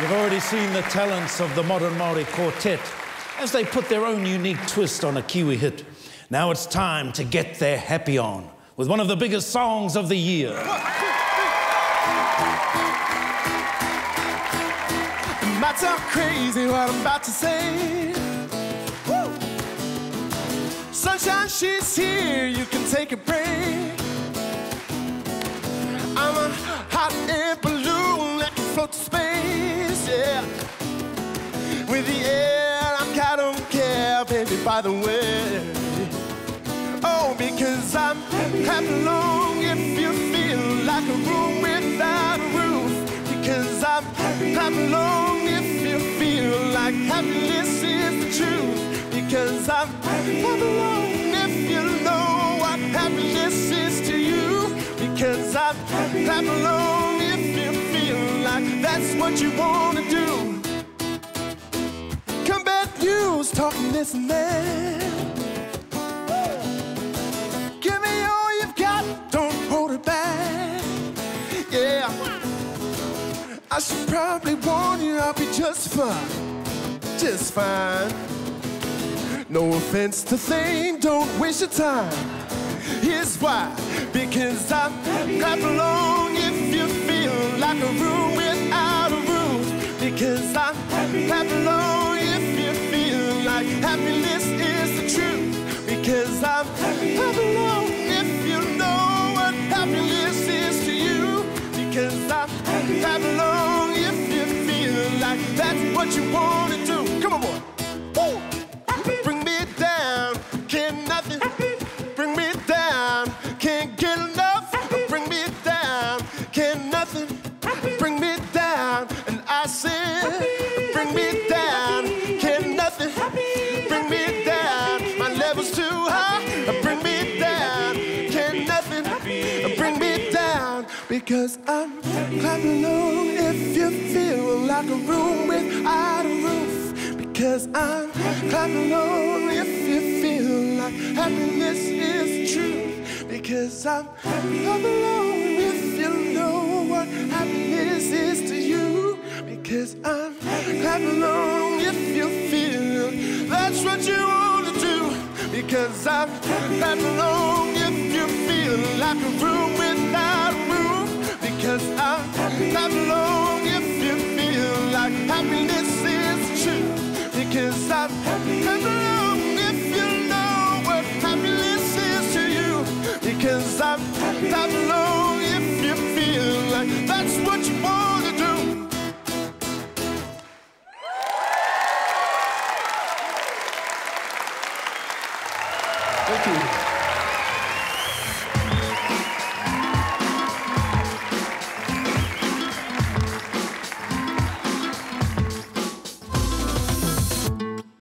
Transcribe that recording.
You've already seen the talents of the Modern Māori Quartet as they put their own unique twist on a Kiwi hit. Now it's time to get their happy on with one of the biggest songs of the year. It might sound crazy what I'm about to say. Woo! Sunshine, she's here, you can take a break. I'm a hot air balloon that can float to space, yeah. With the air, I don't care, baby, by the way. Oh, because I'm happy long if you feel like a room without a roof. Because I'm happy long if you feel like happiness is the truth. Because I'm happy long if you know what happiness is to you. Because I'm happy long if you feel like that's what you want to do. Combat news, talking this and that. Give me all you've got, don't hold it back. Yeah, I should probably warn you, I'll be just fine, just fine. No offense to Thane, don't waste your time. Here's why, because I'm happy long if you feel like a room without a roof. Because I'm happy long if you feel like happiness is the truth. Because I'm happy long if you know what happiness is to you. Because I'm happy long if you feel like that's what you want to do. Come on, boy. Woo! Bring me down, can't nothing. Bring me down, can't get enough. Bring me down, can't nothing. Bring me down, and I said, bring me down, can't nothing. Bring me down, my level's too high. Bring me down, can't nothing. Bring me down, because I'm clapping along if you feel like a room without a roof. Because I'm clapping along if you feel like happiness is the truth. Because I'm clapping along if you know what happiness is to you. Because I'm clapping along if you feel that's what you want to do. Because I'm clapping along if you feel like a room without a roof. Because I'm clapping along if you feel like happiness is the truth. Because I'm clapping along if you know what happiness is to you. Because I'm clapping along if you feel like that's what you want to do. Thank you.